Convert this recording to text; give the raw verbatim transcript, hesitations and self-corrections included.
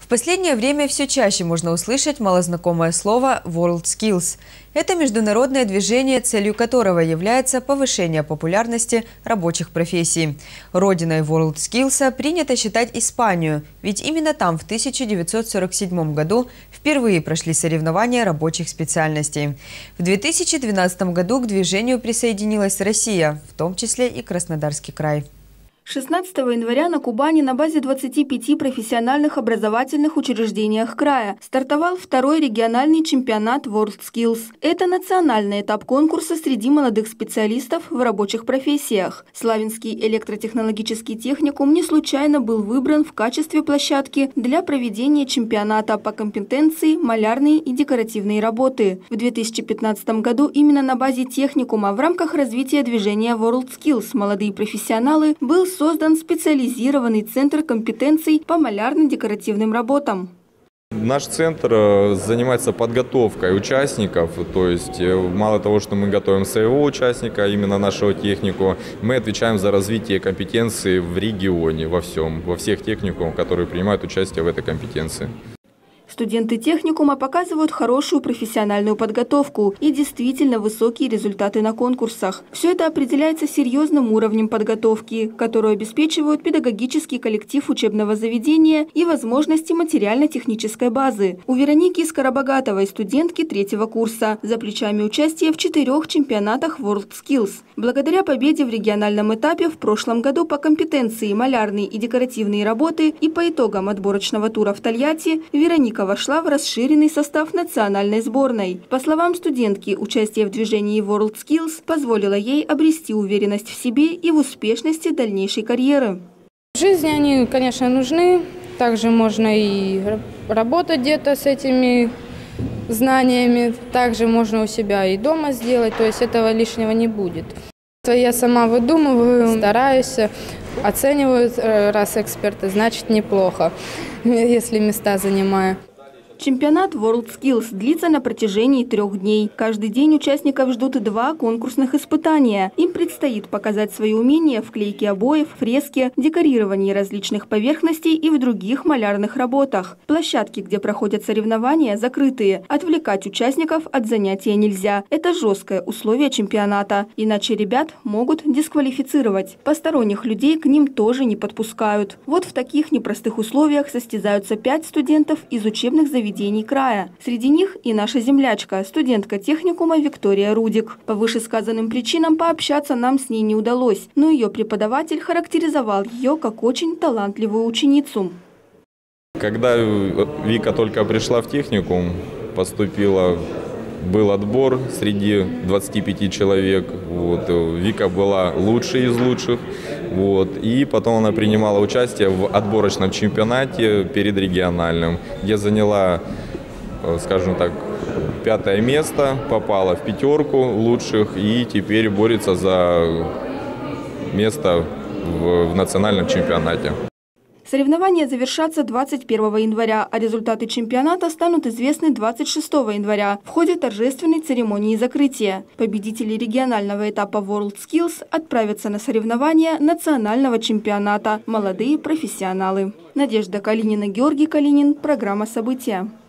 последнее время все чаще можно услышать малознакомое слово WorldSkills. Это международное движение, целью которого является повышение популярности рабочих профессий. Родиной WorldSkills принято считать Испанию, ведь именно там в тысяча девятьсот сорок седьмом году впервые прошли соревнования рабочих специальностей. В две тысячи двенадцатом году к движению присоединилась Россия, в том числе и Краснодарский край. шестнадцатого января на Кубани на базе двадцати пяти профессиональных образовательных учреждениях края стартовал второй региональный чемпионат WorldSkills. Это национальный этап конкурса среди молодых специалистов в рабочих профессиях. Славянский электротехнологический техникум не случайно был выбран в качестве площадки для проведения чемпионата по компетенции малярные и декоративные работы. В две тысячи пятнадцатом году именно на базе техникума в рамках развития движения WorldSkills «Молодые профессионалы» был создан специализированный центр компетенций по малярно-декоративным работам. Наш центр занимается подготовкой участников, то есть мало того, что мы готовим своего участника, именно нашего технику, мы отвечаем за развитие компетенции в регионе, во всем, во всех техникумах, которые принимают участие в этой компетенции. Студенты техникума показывают хорошую профессиональную подготовку и действительно высокие результаты на конкурсах. Все это определяется серьезным уровнем подготовки, которую обеспечивают педагогический коллектив учебного заведения и возможности материально-технической базы. У Вероники Скоробогатовой, студентки третьего курса, за плечами участие в четырех чемпионатах WorldSkills. Благодаря победе в региональном этапе в прошлом году по компетенции малярные и декоративные работы и по итогам отборочного тура в Тольятти Вероника вошла в расширенный состав национальной сборной. По словам студентки, участие в движении WorldSkills позволило ей обрести уверенность в себе и в успешности дальнейшей карьеры. В жизни они, конечно, нужны. Также можно и работать где-то с этими знаниями. Также можно у себя и дома сделать, то есть этого лишнего не будет. Я сама выдумываю, стараюсь, оцениваю, раз эксперты, значит неплохо, если места занимаю. Чемпионат WorldSkills длится на протяжении трех дней. Каждый день участников ждут два конкурсных испытания. Им предстоит показать свои умения в клейке обоев, фреске, декорировании различных поверхностей и в других малярных работах. Площадки, где проходят соревнования, закрытые. Отвлекать участников от занятия нельзя. Это жесткое условие чемпионата. Иначе ребят могут дисквалифицировать. Посторонних людей к ним тоже не подпускают. Вот в таких непростых условиях состязаются пять студентов из учебных заведений края. Среди них и наша землячка, студентка техникума Виктория Рудик. По вышесказанным причинам пообщаться нам с ней не удалось, но ее преподаватель характеризовал ее как очень талантливую ученицу. Когда Вика только пришла в техникум, поступила, был отбор среди двадцати пяти человек. Вот, Вика была лучшей из лучших. Вот, и потом она принимала участие в отборочном чемпионате перед региональным, где заняла, скажем так, пятое место, попала в пятерку лучших и теперь борется за место в, в национальном чемпионате. Соревнования завершатся двадцать первого января, а результаты чемпионата станут известны двадцать шестого января в ходе торжественной церемонии закрытия. Победители регионального этапа WorldSkills отправятся на соревнования национального чемпионата «Молодые профессионалы». Надежда Калинина, Георгий Калинин. Программа «События».